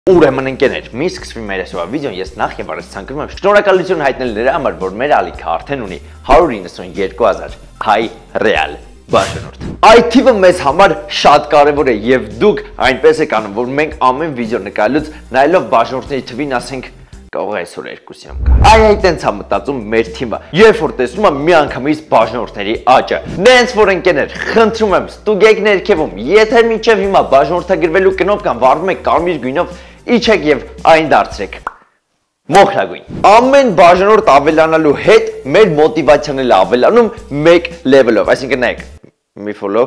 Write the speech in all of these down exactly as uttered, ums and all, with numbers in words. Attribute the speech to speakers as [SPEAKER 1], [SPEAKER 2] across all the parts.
[SPEAKER 1] Ուրեմն ընկերներ, մի սկսվի մեր այսօրվա վիդեոն, ես նախ եւ առաջ ցանկանում եմ շնորհակալություն հայտնել նրա համար, որ մեր ալիքը արդեն ունի հարյուր իննսունյոթ հազար հայ ռեալ բաժանորդ։ Այդ թիվը մեզ համար շատ կարևոր է եւ դուք այնպես եք անում, որ մենք ամեն վիդեո նկարելուց նայելով բաժանորդների թվին ասենք կարող է այսօր երկուսի անգամ։ Այ այդտենց է մտածում մեր թիմը, երբ որ տեսնում եմ միանգամից բաժանորդների աճը։ Դենց որ ընկերներ, խնդրում եմ, ստուգեք ներքևում, եթե մինչև հիմա բաժանորդագրվելու կնոպկան վառվում եք կարմիր գույնով, իջեք եւ այն դարձրեք մոխրագույն։ Ամեն բաժանորդ ավելանալու հետ մեր մոտիվացիան էլ ավելանում մեկ լեվելով, այսինքն նայեք, մի ֆոլո,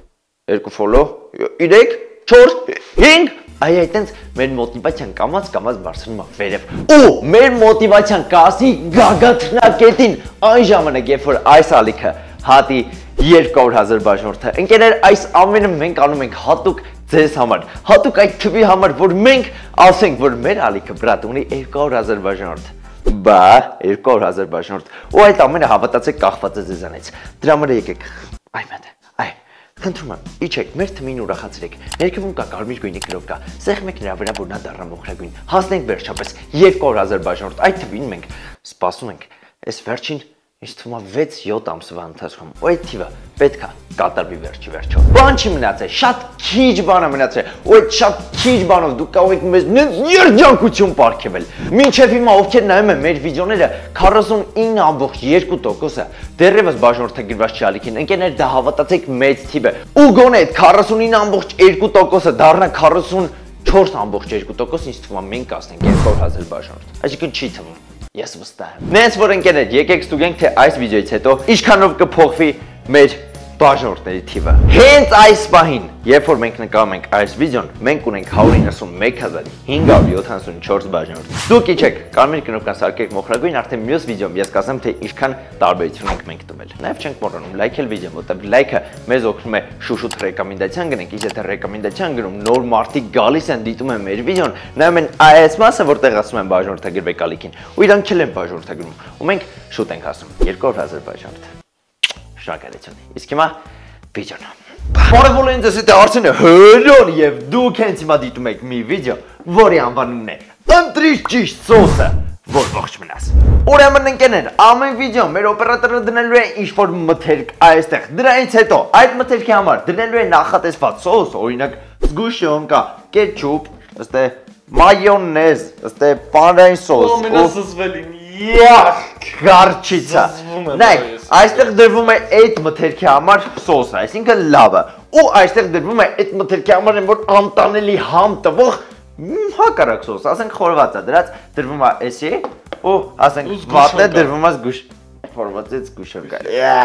[SPEAKER 1] երկու ֆոլո, երեք, չորս, հինգ, այ այդտենց մեր մոտիվացիան կամած կամած բարձրանում է վերև։ Ու մեր մոտիվացիան կասի գագաթնակետին այն ժամանակ, երբ որ այս ալիքը հատի երկու հազար բաժանորդը։ Ընկերներ, այս ամենը մենք անում ենք հատուկ ձեզ համար, հատուկ այդ թվի համար, որ մենք ասենք, որ մեր ալիքը բրատ ունի երկու հազար բաժանորդ։ Բա, երկու հազար բաժանորդ։ Ու այդ ամենը հավատացեք կախված է ձեզանից։ Դրա համար եկեք։ Այ մետ, այ, խնդրում եմ, իջեք, մեր թմին ուրախացրեք։ Ներքևում կա կարմիր գույնի կրով կա։ Սեղմեք նրա վրա, որ նա դառնա մոխրագույն։ Հասնենք վերջապես երկու հազար բաժանորդ։ Այդ թվին մենք սպասում ենք։ Այս վերջին Ինչ թվում է վեց յոթ ամսվա ընթացքում, ու այդ թիվը պետք է կատարվի վերջի վերջո։ Բան չի մնացել, շատ քիչ բան է մնացել, ու այդ շատ քիչ բանով դուք կարող եք մեզ երջանկություն պարգևել։ Մինչև հիմա ովքեր նայում են մեր վիդեոները, քառասունինը ամբողջ երկու տոկոսը դեռևս բաժանորդագրված չի ալիքին, ընկերներ դա հավատացեք մեծ թիվ է։ Ու գոնե այդ քառասունինը ամբողջ երկու տոկոսը դառնա քառասունչորս ամբողջ երկու տոկոս, ինձ թվում է մենք կասենք երկու հազար բաժանորդ։ Այսինքն չի թվում։ Ես վստահ եմ։ Նենց որ ընկերներ, եկեք ստուգենք, թե այս վիդեոից հետո ինչքանով կփոխվի մեր բաժանորդների թիվը։ Հենց այս պահին, երբ որ մենք նկարում ենք այս վիդեոն, մենք ունենք հարյուր իննսունմեկ հազար հինգ հարյուր յոթանասունչորս բաժանորդ։ Դուք իջեք, կարմիր կնոպկան սարքեք մոխրագույն, արդեն մյուս վիդեոում ես կասեմ, թե ինչքան տարբերություն ենք մենք տվել։ Նաև չենք մոռանում լայքել վիդեոն, որտեղ լայքը մեզ օգնում է շուշուտ ռեկոմենդացիան գնենք, իսկ եթե ռեկոմենդացիան գնում, նոր մարդիկ գալիս են, դիտում են մեր վիդեոն, նայում են այս մասը, որտեղ ասում են բաժանորդագրվեք ալիքին, ու իրանք չեն բաժանորդագրում, ու մենք շուտ ենք ասում երկու հազար բաժանորդ։ Շնորհակալություն։ Իսկ հիմա վիդեոն։ Բարևոլ ինձ էս է Արսենը հրոն եւ դուք հենց հիմա դիտում եք մի վիդեո, որի անվանումն է Ընտրիր ճիշտ սոսը, որ ողջ մնաս։ Ուրեմն ընկերներ, ամեն վիդեո մեր օպերատորը դնելու է ինչ-որ մթերք այստեղ։ Դրանից հետո այդ մթերքի համար դնելու է նախատեսված սոս, օրինակ զգուշյոն կա, կետչուպ, ըստ է մայոնեզ, ըստ է պանրային սոս։ Ամենասզվելին Յախ, գարչիցա։ Նայեք, այստեղ դրվում է այդ մթերքի համար սոսը, այսինքն լավը։ Ու այստեղ դրվում է այդ մթերքի համար են որ անտանելի համ տվող հակառակ սոս, ասենք խորված է դրած, դրվում է էսի, ու ասենք վատը դրվում է զգուշ, խորվածից զգուշը կա։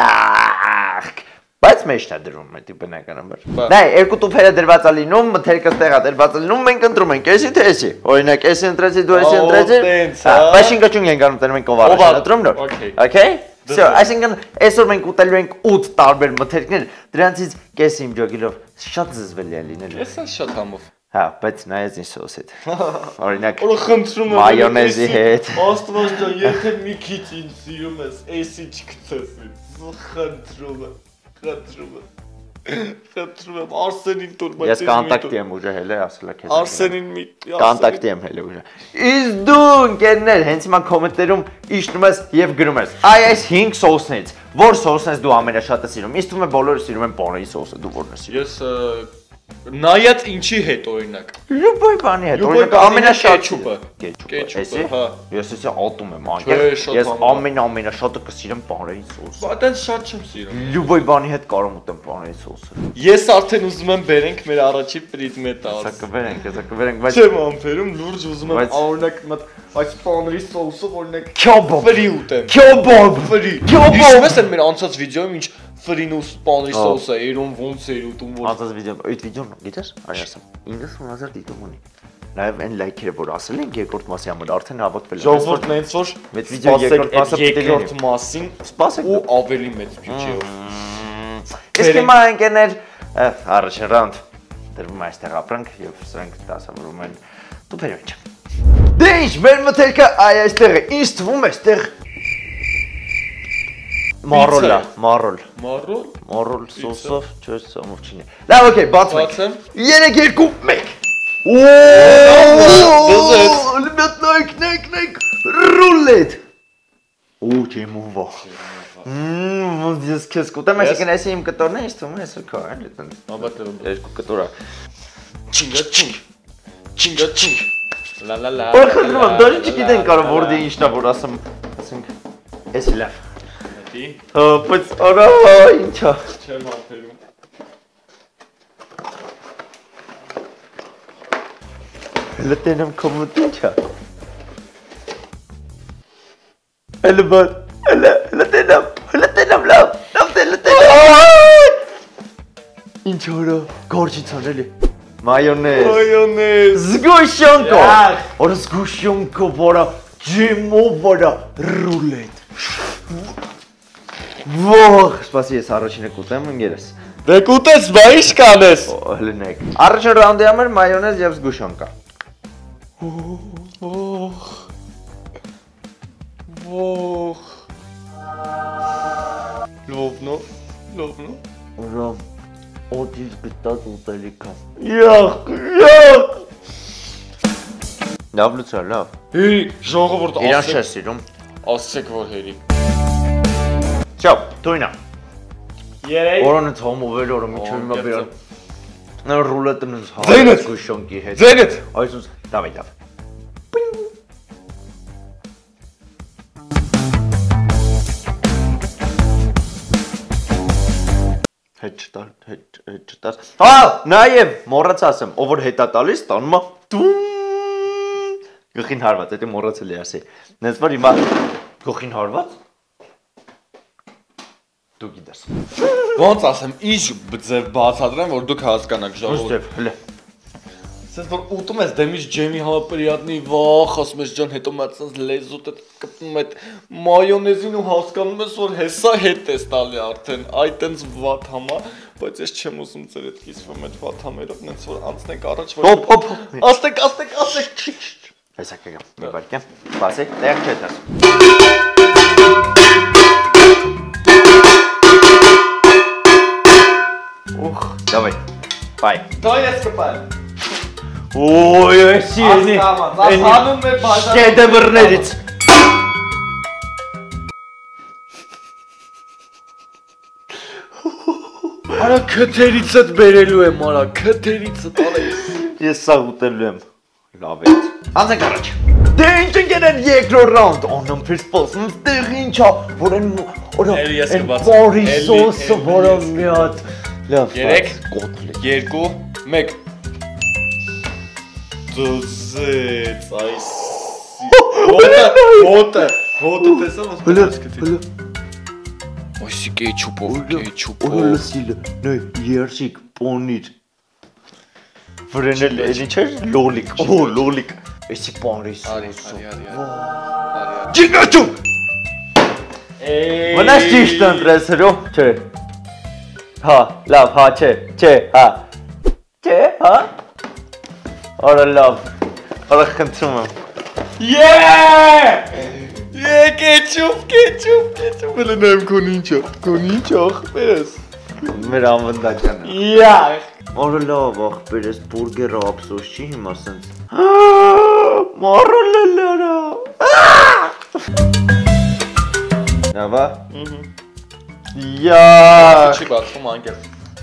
[SPEAKER 1] Յախ, բայց մեջն է դրվում է դի բնականաբար։ Նայ, երկու տուփերը դրված է լինում, մթերքը ստեղ է դրված է լինում, մենք ընտրում ենք էսի թե էսի։ Օրինակ էսի ընտրեցի, դու էսի ընտրեցի։ Բայց ինքնություն ենք անում տենում ենք ով առաջ ընտրում նոր։ Okay։ Всё, այսինքն այսօր մենք ուտելու ենք ութ տարբեր մթերքներ, դրանցից կեսը իմ ջոգելով շատ զզվելի է լինելու։
[SPEAKER 2] Էսա շատ համով։
[SPEAKER 1] Հա, բայց նայած ինչ սոս հետ։ Օրինակ
[SPEAKER 2] Օր խնդրում եմ
[SPEAKER 1] մայոնեզի հետ։
[SPEAKER 2] Աստված ջան, եթե մի քիչ ինձ սիրում ես, էսի չգցես ինձ։ Խնդրում եմ, խնդրում եմ։ Խնդրում եմ Արսենին տուր, բայց
[SPEAKER 1] ես կոնտակտի եմ ուժը հելը, ասելա քեզ։
[SPEAKER 2] Արսենին մի
[SPEAKER 1] կոնտակտի եմ հելը ուժը։ Իսկ դու ընկերներ, հենց հիմա կոմենտներում իջնում ես եւ գրում ես։ Այ այս հինգ սոսներից, որ սոսն ես դու ամենաշատը սիրում։ Ինձ թվում է բոլորը սիրում են պոնրեի սոսը, դու որն ես սիրում։
[SPEAKER 2] Ես նայած ինչի հետ օրինակ։
[SPEAKER 1] Լյուբոյ բանի հետ, օրինակ ամենաշատ
[SPEAKER 2] կետչուպը։
[SPEAKER 1] Կետչուպը, հա։ Ես էսի ալտում եմ անկեղ։
[SPEAKER 2] Ես
[SPEAKER 1] Ես ամեն ամենաշատը կսիրեմ պանրեի սոսը։
[SPEAKER 2] Բայց այդ շատ չեմ սիրում։
[SPEAKER 1] Լյուբոյ բանի հետ կարող ուտեմ պանրեի սոսը։
[SPEAKER 2] Ես արդեն ուզում եմ բերենք մեր առաջի պրիդմետը։
[SPEAKER 1] Սա կբերենք, սա կբերենք, բայց
[SPEAKER 2] չեմ ամփերում, լուրջ ուզում եմ օրինակ մտ այս պանրի սոսը օրինակ
[SPEAKER 1] քյոբոբ
[SPEAKER 2] ֆրի ուտեմ։
[SPEAKER 1] Քյոբոբ
[SPEAKER 2] ֆրի։
[SPEAKER 1] Քյոբոբ։
[SPEAKER 2] Իսկ ես մեր անցած վիդեոյում ինչ ֆրին ու պանրի սոսը երում ոնց էր ուտում որ։
[SPEAKER 1] Անցած վիդեոն, այդ վիդեոն գիտես, այ ասեմ, իննսուն հազար դիտում ունի։ Նաև այն լայքերը որ ասել ենք երկրորդ մասի համար արդեն հավաքվել է։
[SPEAKER 2] Ժողովուրդն այնց որ
[SPEAKER 1] մեծ վիդեո երկրորդ մասը
[SPEAKER 2] երկրորդ մասին
[SPEAKER 1] սպասեք
[SPEAKER 2] ու ավելի մեծ բյուջեով։
[SPEAKER 1] Իսկ հիմա ընկերներ, առաջին ռաունդ դրվում է այստեղ ապրանք եւ սրանք դասավորում են տուփերի մեջ։ Դե ինչ, մեր մթերքը այ այստեղ է, ինձ թվում է այստեղ Մարոլա, մարոլ։
[SPEAKER 2] Մարոլ։
[SPEAKER 1] Մարոլ սոսով, չես ամով չինի։ Լավ, օքեյ, բացում ենք։
[SPEAKER 2] Բացեմ։
[SPEAKER 1] երեք, երկու, մեկ։ Օ, լմետ նայք, նայք, նայք, ռուլետ։ Ու ջեմովա։ Մմ, ես քեզ կուտեմ, այսինքն էսի իմ կտորն է, ես թվում է հեսը քո, էլի տեն։
[SPEAKER 2] Մաբատ լրում։
[SPEAKER 1] Երկու կտորա։
[SPEAKER 2] Չինգա չինգ։ Չինգա չինգ։ Լա լա լա։
[SPEAKER 1] Որ խնդրում, դարի չգիտեն կարող որ դե ինչն է որ ասեմ, ասենք, էս լավ։
[SPEAKER 2] Հետի։
[SPEAKER 1] Հա, բայց արա, ինչա։
[SPEAKER 2] Չեմ հապերում։
[SPEAKER 1] Հələ տենեմ կոմոտ ինչա։ Հələ բան, հələ, հələ տենեմ, հələ տենեմ լավ, լավ տեն, հələ տենեմ։ Ինչ որա, գորջիցան էլի։ Մայոնեզ։
[SPEAKER 2] Մայոնեզ։
[SPEAKER 1] Զգուշյոնկո։ Որա զգուշյոնկո, որա ջիմով, որա ռուլետ։ Ող, սպասի ես առաջինը կուտեմ ընգերես։
[SPEAKER 2] Դե կուտես, բա ինչ կանես։
[SPEAKER 1] Հələ նայք։ Առաջին ռաունդի համար մայոնեզ և զգուշյոնկա։
[SPEAKER 2] Ող, ող, լովնո, լովնո,
[SPEAKER 1] Ուրամ, օդից գտած ուտելիքա։ Յախ, յախ։ Լավ լուծա, լավ։
[SPEAKER 2] հերի, ժողովուրդ
[SPEAKER 1] Իրան չես սիրում։
[SPEAKER 2] ասեք, որ հերի։
[SPEAKER 1] Չապ, թույնա։
[SPEAKER 2] Երեկ։
[SPEAKER 1] Որոն է ծոմով էլ որը միջով հիմա բերան։ Նա ռուլետն ինձ
[SPEAKER 2] Ձենդ։
[SPEAKER 1] զգուշյոնկի հետ։
[SPEAKER 2] Ձենդ։
[SPEAKER 1] Այսուս, դավայ, դավ։ Հետ չտալ, հետ չտալ։ Հա, նաև մոռացա ասեմ, ով որ հետա տալիս, տանում է տում։ Գլխին հարված, դա մոռացել էի ասել։ Նենց որ հիմա գլխին հարված։ Դու գիտես։
[SPEAKER 2] Ոնց ասեմ, ինչ ձև բացատրեմ, որ դուք հասկանաք ժողովուրդ։
[SPEAKER 1] Ոստև, հլը։
[SPEAKER 2] Սենց որ ուտում ես դեմից ջեմի համապրիատնի վախ, ասում ես ջան, հետո մատսանց լեզուտ է կպնում այդ մայոնեզին ու հասկանում ես, որ հեսա հետ ես տալի արդեն, այդ ենց վատ համա, բայց ես չեմ ուզում ձեր հետ կիսվում այդ վատ համերով, նենց որ անցնենք առաջ,
[SPEAKER 1] Հոպ, հոպ, հոպ։
[SPEAKER 2] ասեք, ասեք, ասեք,
[SPEAKER 1] Այսա կգամ, մի բարկեմ, բասեք, տեղ չետ աս։ Ուխ, դավայ, բայ։
[SPEAKER 2] դա ես կպայեմ։
[SPEAKER 1] Ոյ, այսի ենի,
[SPEAKER 2] Ասանում է բաժան։
[SPEAKER 1] շեդևրներից։
[SPEAKER 2] Արա քթերից էդ բերելու եմ, արա քթերից էդ արես։
[SPEAKER 1] Ես սաղ ուտելու եմ, լավ էց։ Անցենք առաջ։ Դե ինչ ընկերեն երկրորդ ռաունդ, անեմ պիրս պոսում, տեղ ինչա, որ են,
[SPEAKER 2] Էլի ես կբացեմ,
[SPEAKER 1] պարի
[SPEAKER 2] էլի,
[SPEAKER 1] սոսը,
[SPEAKER 2] էլի,
[SPEAKER 1] որը
[SPEAKER 2] էլի,
[SPEAKER 1] մի հատ, լավ,
[SPEAKER 2] Երեք,
[SPEAKER 1] կոտլի։
[SPEAKER 2] երկու, մեկ։ Դուզեց, այսի։ Ոտը, ոտը, ոտը տեսավ ոնց
[SPEAKER 1] Հլը,
[SPEAKER 2] պատած քթի։
[SPEAKER 1] հլը,
[SPEAKER 2] Այսի կեչուպով, կեչուպով։
[SPEAKER 1] Օրը լսիլը, նոյ, երշիկ, պոնիր։ Վրենել, էլ ինչ էր, լոլիկ, օ, լոլիկ, էսի պարի
[SPEAKER 2] Արի,
[SPEAKER 1] սոսը։
[SPEAKER 2] արի, արի, արի։
[SPEAKER 1] Ջինգաչում։ Մնաս ճիշտ ընտրես հրո, չէ։ Հա, լավ, հա, չէ, չէ, հա։ Չէ, հա։ Արա լավ, արա խնդրում եմ։
[SPEAKER 2] Եե! Եե, կեչուպ, կեչուպ, կեչուպ, հլը նայմ քոն ինչա, քոն ինչա, ախպեր ես։
[SPEAKER 1] Մեր ամնդաջանը։
[SPEAKER 2] Յախ։
[SPEAKER 1] Արա լավ, ախպեր ես, բուրգերը ափսոս չի հիմա սենց։ Մարը լելերա։ Նավա։ Յա։
[SPEAKER 2] Չի բացվում անկել։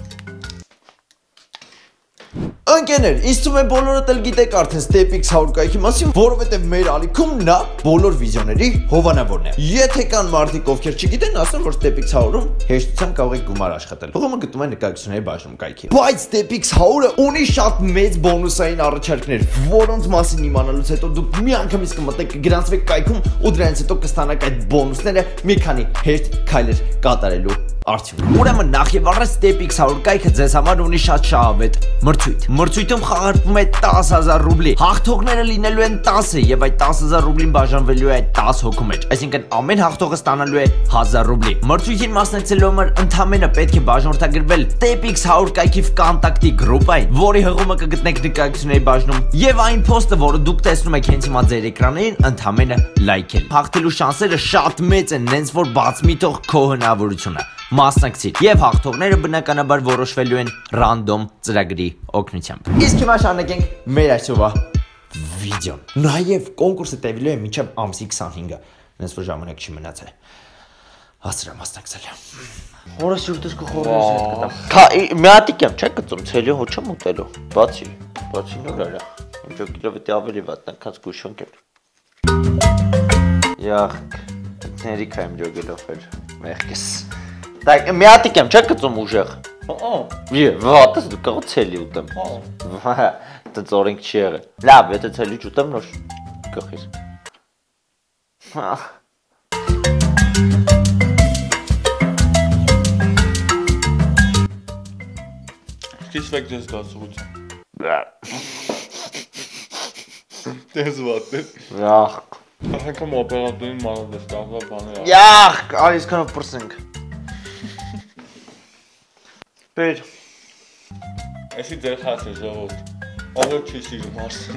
[SPEAKER 3] Ընկերներ, ինձ թվում է բոլորդ էլ գիտեք արդեն StepX one hundred կայքի մասին, որովհետև մեր ալիքում նա բոլոր վիզիոների հովանավորն է։ Եթե կան մարդիկ, ովքեր չգիտեն, ասեմ, որ StepX one hundred-ում հեշտությամբ կարող եք գումար աշխատել։ Հողումը գտնում է նկարագրությունների բաժնում կայքի։ Բայց StepX one hundred-ը ունի շատ մեծ բոնուսային առաջարկներ, որոնց մասին իմանալուց հետո դուք միանգամից կմտեք, կգրանցվեք կայքում ու դրանից հետո կստանաք այդ բոնուսները մի քանի հեշտ քայլեր կատարելու արդյունքում։ Ուրեմն նախ եւ առաջ StepX one hundred կայքը ձեզ համար ունի շատ շահավետ մրցույթ։ Մրցույթում խաղարկվում է ten thousand ռուբլի։ Հաղթողները լինելու են ten եւ այդ ten thousand ռուբլին բաժանվելու է ten հոգու մեջ։ Այսինքն ամեն հաղթողը ստանալու է one thousand ռուբլի։ Մրցույթին մասնակցելու համար ընդամենը պետք է բաժանորդագրվել StepX one hundred կայքի վկանտակտի գրուպային, որի հղումը կգտնեք նկարագրությունների բաժնում, եւ այն post-ը, որը դուք տեսնում եք հենց հիմա ձեր էկրանին, ընդամենը լայքել։ Հաղթելու շանսերը շատ մեծ են, նենց որ բաց մի թող քո հնարավորությունը։ Մասնակցիր եւ հաղթողները բնականաբար որոշվելու են ռանդոմ ծրագրի օգնությամբ։ Իսկ հիմա շարունակենք մեր այսօրվա վիդեոն։ Նաեւ կոնկուրսը տևելու է մինչեւ ամսի քսանհինգը, այնպես որ ժամանակ չի մնացել։ Հասցրա մասնակցել։
[SPEAKER 1] Որը սուրտս կխորես հետ կտամ։ Թա մի հատիկ եմ, չէ՞ գծում, ցելի հոչը մուտելու։ Բացի, բացի նոր արա։ Ինչ կիլովետի ավելի վատնքած գուշոնք էր։ Յախ, ներիք եմ ջոգելով էր, մեղքես։ Так, մի հատիկ եմ, չէ՞ գծում ուժեղ։
[SPEAKER 2] Ահա։
[SPEAKER 1] Ե, վատս դու կարող ցելի ուտեմ։ Ահա։ Դա ծորինք չի եղել։ Լավ, եթե ցելի ուտեմ նոր գխիս։ Հա։
[SPEAKER 2] Քիսվեք դες գացողություն։ Դες վատն։
[SPEAKER 1] Յախ։
[SPEAKER 2] Ահա օպերատորին մանադես դավա բաներ։
[SPEAKER 1] Յախ, այս կանով պրսենք։ Բեր։
[SPEAKER 2] Էսի դեր խաս է ժողովուրդ։ Ով չի սիրում Արսեն։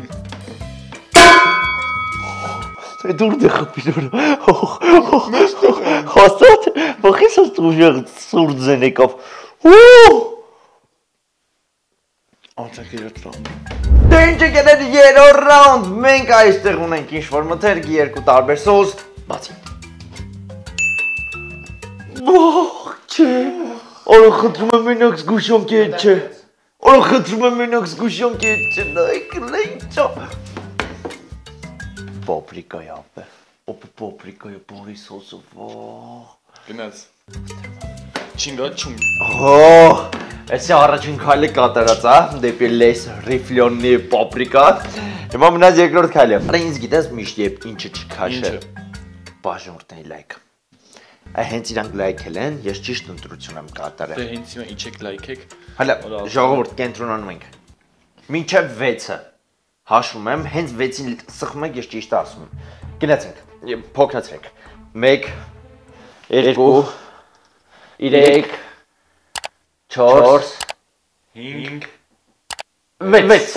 [SPEAKER 1] Դե դուր դե խփիրոր։ Հաստատ, ո՞խի սա ուժեղ սուրդ զենեկով։ Ու!
[SPEAKER 2] Անցեք երրորդ ռաունդ։
[SPEAKER 1] Դե ինչ եկել երրորդ ռաունդ, մենք այստեղ ունենք ինչ-որ մթերքի երկու տարբեր սոս, բացի։ Ողջ չէ, օրը խնդրում եմ մենակ զգուշոնքի հետ չէ, օրը խնդրում եմ մենակ զգուշոնքի հետ չէ, նայք լենչա։ Պոպրիկայ ապե, օպը պոպրիկայ բորի սոսը, ող։
[SPEAKER 2] Գնաց։ Չինգա չունգ։
[SPEAKER 1] Օ, Էսի առաջին քայլը կատարած, հա, դեպի լես ռիֆլյոնի պապրիկա։ Հիմա մնաց երկրորդ քայլը։ Արա ինձ գիտես միշտ երբ ինչը չքաշել։ Բաժանորդների լայք։ Այ հենց իրանք լայքել են, ես ճիշտ ընտրություն եմ կատարել։
[SPEAKER 2] Դե հենց հիմա ինչ եք լայքեք։
[SPEAKER 1] Հələ ժողովուրդ կենտրոնանում ենք։ Մինչև վեցը հաշվում եմ, հենց վեցին սխում եք, ես ճիշտ ասում եմ։ Գնացինք, փոքրացրեք։ մեկ, երկու, երեք, չորս,
[SPEAKER 2] հինգ,
[SPEAKER 1] վեց։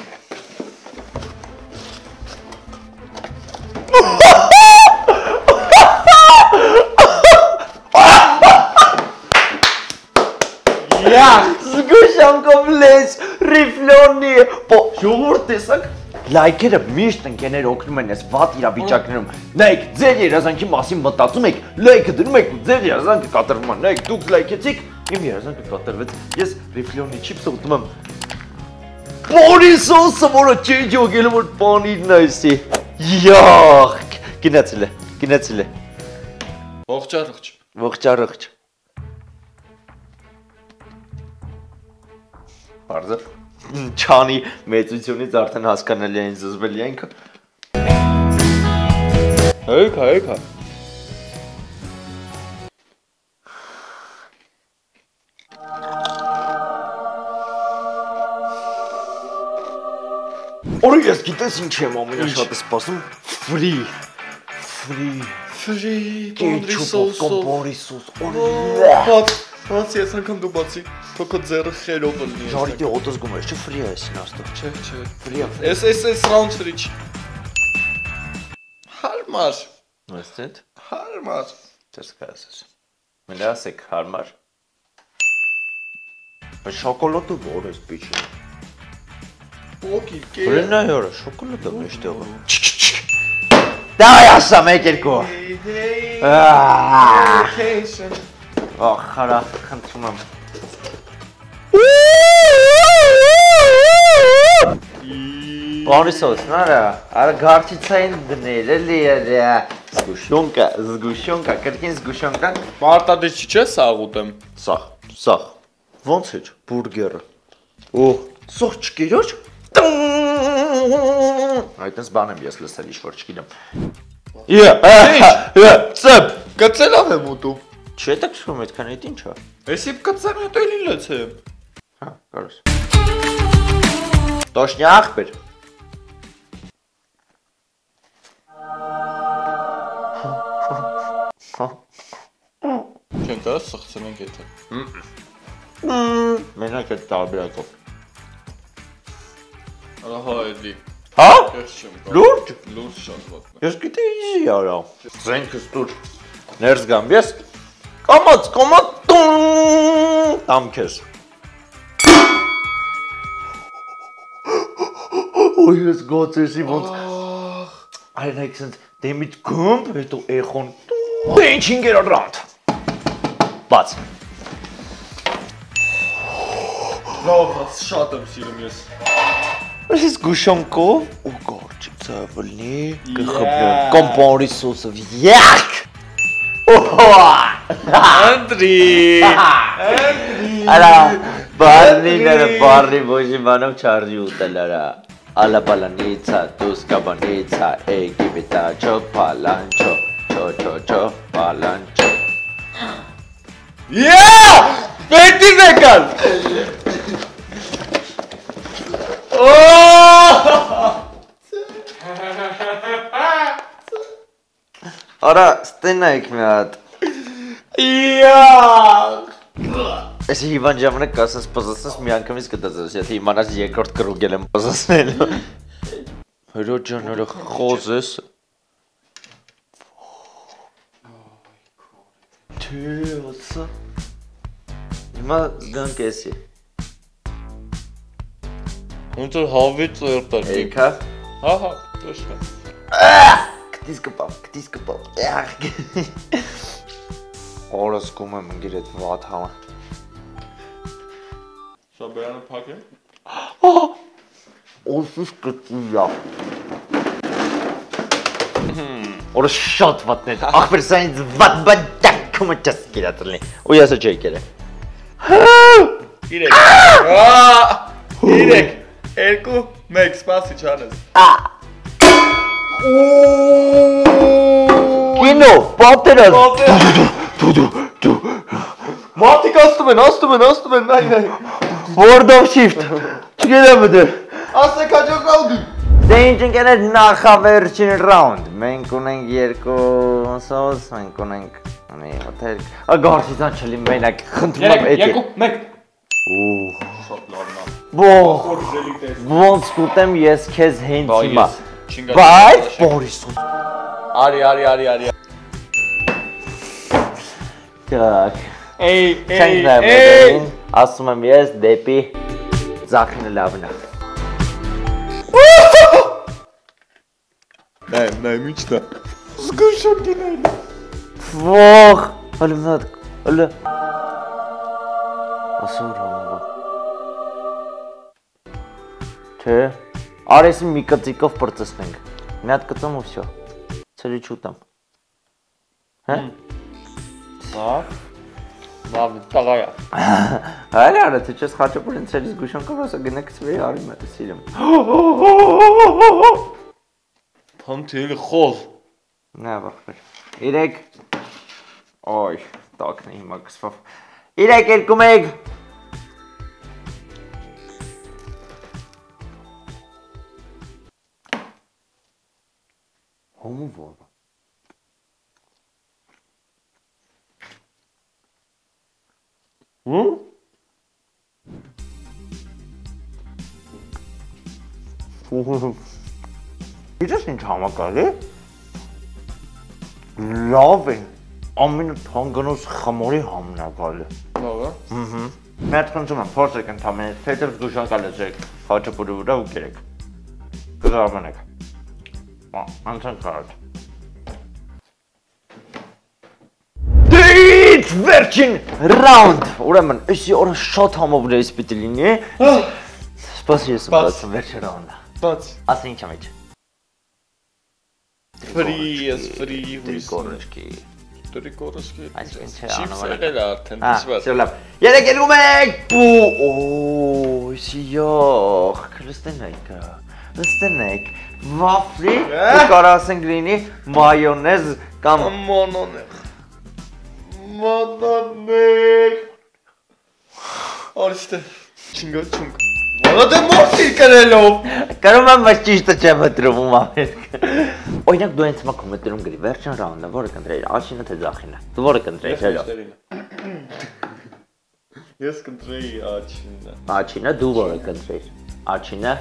[SPEAKER 1] Յախ, զգուշանքով լես, ռիֆլյոնի, ժողովուրդ տեսակ, լայքերը միշտ ընկերներ օգնում են ես վատ իրավիճակներում, նայեք, ձեր երազանքի մասին մտածում եք, լայքը դնում եք ու ձեր երազանքը կատարվում է, նայեք, դուք լայքեցիք, իմ երազանքը կատարվեց, ես ռիֆլյոնի չիպսը ուտում եմ, բորի սոսը, որը չի ջոգել, որ պանիրն այսի, յախ, գնացել է, գնացել է,
[SPEAKER 2] ողջարղջ,
[SPEAKER 1] ողջարղջ, Պարզը, չանի մեծությունից արդեն հասկանալի են զզվելի ենքը։
[SPEAKER 2] Հեկա, հեկա։
[SPEAKER 1] Օրը ես գիտես ինչ եմ ամենաշատը սպասում, ֆրի, ֆրի,
[SPEAKER 2] ֆրի,
[SPEAKER 1] կեչուպով կամ բորի սոս,
[SPEAKER 2] Բաց, բաց, ես անգամ դու բացի, թոքո ձերը խերով լնի։
[SPEAKER 1] Ժարիտի օտոս գում ես, չէ ֆրի է այսին աստով։
[SPEAKER 2] Չէ, չէ։
[SPEAKER 1] Ֆրի է։
[SPEAKER 2] Ես, ես, ես ռաունդ ֆրի չի։ Հարմար։
[SPEAKER 1] Նստետ։
[SPEAKER 2] Հարմար։
[SPEAKER 1] Ձեզ կասես։ Մենա ասեք հարմար։ Բայց շոկոլոդը որ ես պիչի։
[SPEAKER 2] Ոքի, կե։
[SPEAKER 1] Վրենա յորը, շոկոլոդը մեջտեղը։ Դավայ ասա մեկ երկու։ Ախ, հարա, խնդրում եմ։ Բորիսոս, նարա, արա գարչիցային դներ, էլի էլի, զգուշոնկա, զգուշոնկա, կրկին զգուշոնկա։
[SPEAKER 2] Պարտադի չի չէ սաղ ուտեմ։
[SPEAKER 1] Սաղ, սաղ, ոնց էր, բուրգերը։ Օ, սաղ չկիրոչ։ Այդպես բան եմ ես լսել ինչ-որ չգիտեմ։ Ե, ծեփ,
[SPEAKER 2] կծելով եմ ուտում։
[SPEAKER 1] չէ՞ տակշում այդքան այդ ինչ է։
[SPEAKER 2] Էսի կծեմ հետո էլի լցեմ։
[SPEAKER 1] Հա, կարոս։ Տոշնյա աղբեր։
[SPEAKER 2] Չեն տա սխցեմ ենք եթե։
[SPEAKER 1] Մենակ այդ տարբերակով։
[SPEAKER 2] Ահա էլի։
[SPEAKER 1] Հա?
[SPEAKER 2] Ես չեմ կա։
[SPEAKER 1] Լուրջ։
[SPEAKER 2] Լուրջ շատ վատն է։
[SPEAKER 1] Ես գիտե իզի արա։ Զենքս դուր ներս գամ, ես կամաց, կամաց
[SPEAKER 3] Տամ քեզ։
[SPEAKER 1] Ոյ ես գոցեսի ոնց Այրեք սենց դեմից գումբ, հետո էխոն Ինչ ինգերոտ ռանդ Բաց
[SPEAKER 2] Լավ, շատ եմ սիրում ես
[SPEAKER 1] Ես գուշոնկով ու գորջիկ ծավլնի կխպնեմ կոմպոնրի սոսով յակ
[SPEAKER 2] Անդրի
[SPEAKER 1] Արա բարնիները բարնի ոժիմանով չարժի ուտել արա Alla palanizza, tu scabanizza, e gibitacho, palancho, cho cho cho, palancho.
[SPEAKER 2] Yeah! Fifty seconds! Oh!
[SPEAKER 1] Ora, stենայք մի հատ։
[SPEAKER 2] Yeah!
[SPEAKER 1] Εσύ Իվան ժամանակ կասես պզասնես մի անգամից կտածես, եթե իմանաս երկրորդ կրուգել եմ պզասնելու։ Հրո ջան, հրո խոզես։ Թե ոսա։ Հիմա զգան կեսի։
[SPEAKER 2] Ոնց որ հավից երտար։
[SPEAKER 1] Էքա։
[SPEAKER 2] Հա, հա, точно։
[SPEAKER 1] Կտիս կպավ, կտիս կպավ։ Օրս կում եմ ընգիր էդ վատ համը։
[SPEAKER 2] Շաբերանը փակ է։
[SPEAKER 1] Ոսուս կտիա։ Օրը շատ վատն է, ախպեր սա ինձ վատ բադակ կումը չաս կիրատրլի, ու եսը չէի կերը։
[SPEAKER 2] Իրեք, իրեք, երկու, մեկ, սպասի չանես։
[SPEAKER 1] Կինո, պատերազ։
[SPEAKER 2] Մարդիկ աստում են, աստում են, աստում են, նայ, նայ։
[SPEAKER 1] Word of shift, չգերեմ դե։
[SPEAKER 2] Ասեք հաջող ռաունդի։
[SPEAKER 1] Դե ինչ ընկերներ նախավերջին ռաունդ, մենք ունենք երկու սոս, մենք ունենք մի հոթել, ագարշիցան չլի մենակ, խնդում եմ էտի։
[SPEAKER 2] Երկու, մեկ։
[SPEAKER 1] Շատ լավն է։ Բող, ոնց կուտեմ ես քեզ հենց հիմա։ Բայց, Բորիսոն։
[SPEAKER 2] Արի, արի, արի, արի։
[SPEAKER 1] Так,
[SPEAKER 2] Էй,
[SPEAKER 1] չենք
[SPEAKER 2] էй,
[SPEAKER 1] նայում
[SPEAKER 2] էй։
[SPEAKER 1] էդին, ասում եմ ես դեպի ձախինը լավն է։
[SPEAKER 2] Նայեմ, նայեմ, ինչ դա։ Զգուշոտ գինայն։
[SPEAKER 1] Ող, հələ մի հատ, հələ։ Ասոր համովա։ Թե, արեսին մի կծիկով պրծսնենք, մի հատ կծում ու վсё, ծրի չուտամ։ Հե?
[SPEAKER 2] Լավ, լավ, տաղայա։
[SPEAKER 1] Հələ արա, թե չես խաչապուրին ծերիս գուշոնկով ասա գնեք սվեի արի մետը սիրում։
[SPEAKER 2] Համ թելի խոզ։
[SPEAKER 1] Նա վախվեր, իրեք, ոյ, տակն է հիմա կսվավ, իրեք երկու մեկ, հոմու որվա, Հմ? Իջես ինչ համակալ է, լավ են, ամենը թանգանոց խմորի համնակալ է։
[SPEAKER 2] Լավ է։
[SPEAKER 1] Մի հատ խնդում եմ, փորձեք ընդամենը, թեթև զգուշանկալ եցեք խաչապուրի վրա ու կերեք։ Կզարմանեք։ Անցանք կարատ։ Դրիչ վերջին ռաունդ, ուրեմն, էսի օրը շատ համով ես պիտի լինի է։ Սպաս ես եմ բացում վերջի ռաունդը։
[SPEAKER 2] Բաց։
[SPEAKER 1] Ասա ինչ եմ իչ։
[SPEAKER 2] Ֆրի, ես ֆրի հույս։
[SPEAKER 1] Կորոշկի։
[SPEAKER 2] Տրի կորոշկի։
[SPEAKER 1] Այսինքն չէ
[SPEAKER 2] Չի
[SPEAKER 1] անվարը։
[SPEAKER 2] ֆրել արդեն,
[SPEAKER 1] Հա,
[SPEAKER 2] դժվար։
[SPEAKER 1] всё լավ։ Երեք երկու մեկ։ Օ, սիյող, քրստենայք։ Քրստենայք։ Վաֆլի, ու կարող ասենք լինի մայոնեզ կամ
[SPEAKER 2] Մանոնեղ։ Մանոնեղ։ Արստե։ Չինգա չունգ։ Մանա մորտի կրելով։
[SPEAKER 1] Կարող եմ բայց ճիշտը չեմ մտրում ու մամետ։ Օրինակ դու ինձ մա կոմենտարում գրի վերջին ռաունդը, որը կընտրեիր, աշինը թե ձախինը։ Դու որը կընտրեիր, հելո։
[SPEAKER 2] Ես կընտրեի աչինը։
[SPEAKER 1] Աշինը դու որը կընտրեիր։ Աշինը։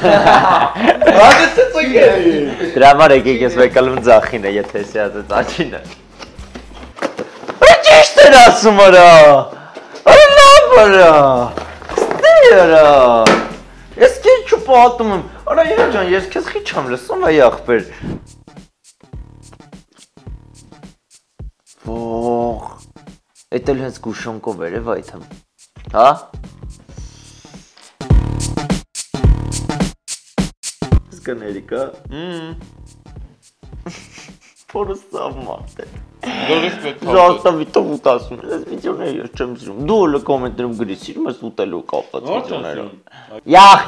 [SPEAKER 2] Ադես ծոկերի։
[SPEAKER 1] Դրա համար եկեք ես վեկալում ձախինը, եթե էսի ասած աշինը։ Ճիշտ էր ասում արա։ Արա լավ արա։ Ստի արա։ Ես քեզ չպատում եմ։ Արա երբ ջան, ես քեզ խիչ եմ լսում, այ ախպեր։ Ոհ։ Էդ էլ հենց գուշոնկով էր, այդմ։ Հա։ Սկաներիկա։ Մմ։ Փորստավ մարդ է։
[SPEAKER 2] Գորիս պետք է։
[SPEAKER 1] Զաստավի տով ուտասում ես վիդեոները ես չեմ սիրում։ Դու հələ կոմենտներում գրի սիրում ես ուտելու կապված վիդեոները։ Յախք։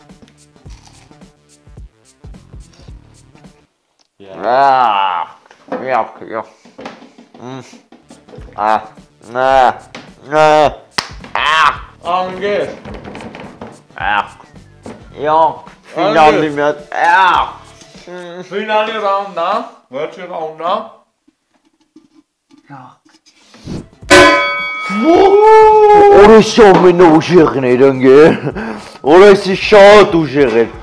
[SPEAKER 1] Ահ, յախք, յախք։ Մմ։ Ահ, նա, նա։ Ահ,
[SPEAKER 2] Անգեր։
[SPEAKER 1] ահ։ Յախք, ֆինալի մետ։ Ահ։
[SPEAKER 2] Ֆինալի ռաունդն է, վերջի ռաունդն է։
[SPEAKER 1] Օրեսի ամենը ուժեղն էր ընգեր, օրեսի շատ ուժեղ էր։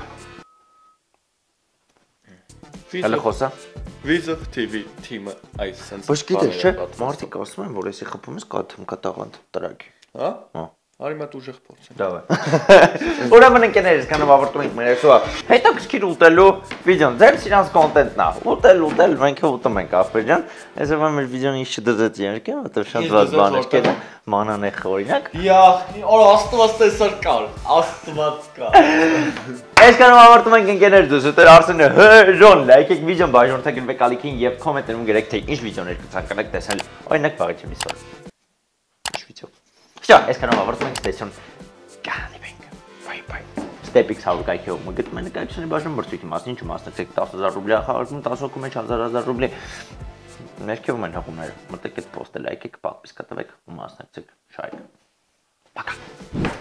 [SPEAKER 1] Հələ խոսա։
[SPEAKER 2] Վիզով T V թիմը այս սենց։
[SPEAKER 1] Բայց գիտես չէ, մարդիկ ասում են, որ էսի խփում ես կաթում կտաղանդ տրակի։
[SPEAKER 2] Հա։
[SPEAKER 1] Հա։
[SPEAKER 2] Արի մատ ուժեղ փորձեմ։
[SPEAKER 1] Դավա։ Ուրեմն ընկերներս, կանով ավարտում ենք մեր այսօր հետաքրքիր ուտելու վիդեոն։ Ձեր սիրած կոնտենտն է։ Ուտել, ուտել, մենք ուտում ենք ախպեր ջան։ Այսօր մեր վիդեոն ինչ չդզեց երկը, որտեղ շատ վատ բաներ կան։ Մանան է օրինակ։
[SPEAKER 2] Յախ, օր աստված տեսար կար, աստված կա։
[SPEAKER 1] Այս կանով ավարտում ենք ընկերներ, դուք ուտել Արսենը հրոն, լայքեք վիդեոն, բաժանորդեք ալիքին եւ կոմենտներում գրեք թե ինչ վիդեոներ կցանկանաք տեսնել։ Օրինակ վաղեջի միսոր։ Ինչ վիդեո։ Всё, այս կանով ավարտում ենք սեսիոն կանիվենք։ Բայ բայ։ Stepix հավաքայքով մգտում են նկարչանի բաժնում մրցույթի մասին, չմասնակցեք տասը հազար ռուբլի ախաղարկում, տասը հոգու մեջ հազար հազար ռուբլի։ Ներքևում են հղումները։ Մտեք այդ պոստը լայքեք, պատվիսկա տվեք ու մասնակցեք շարք։ Пока։